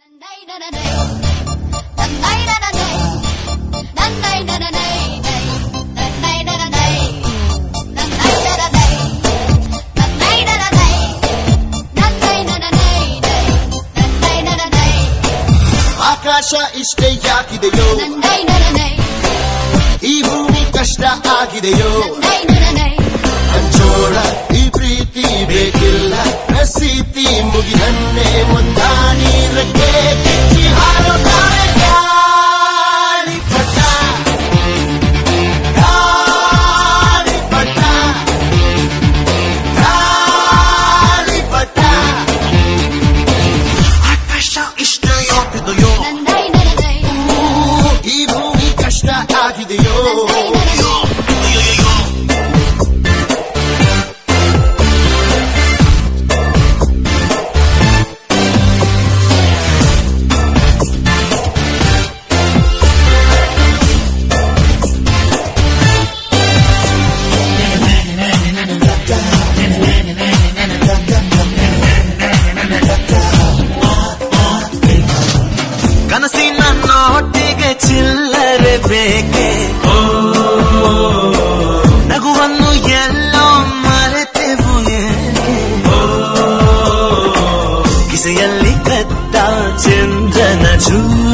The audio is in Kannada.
ಆಕಾಶ ಇಷ್ಟೇ ಯಾಕಿದೆಯೋ ಈ ಭೂಮಿ ಕಷ್ಟ ಆಗಿದೆಯೋ ಹಂಚೋಳ ಈ ಪ್ರೀತಿ ಬೇಕಿಲ್ಲ ರಸೀತಿ ಮುಗಿದನ್ನೇ ಮುಂದಾನಿ ರಕ್ಕೆ ಕಿಚ್ಚಿ ಹಾರುತ್ತಾರೆ ಗಾಳಿಪಟ ಗಾಳಿಪಟ ಗಾಳಿಪಟ ಆಕಾಶ ಇಷ್ಟ ಯಾಕಿದೆಯೋ ಈ ಭೂಮಿ ಕಷ್ಟ ಆಗಿದೆಯೋ ಕನಸಿನ ನೋಟಿಗೆ ಚಿಲ್ಲರೆ ಬೇಕೆ ನಗುವನ್ನು ಎಲ್ಲೋ ಮರೆತೆವು ಏಕೆ ಕಿಸೆಯಲ್ಲಿ ಕದ್ದ ಚಂದ್ರನ ಚೂ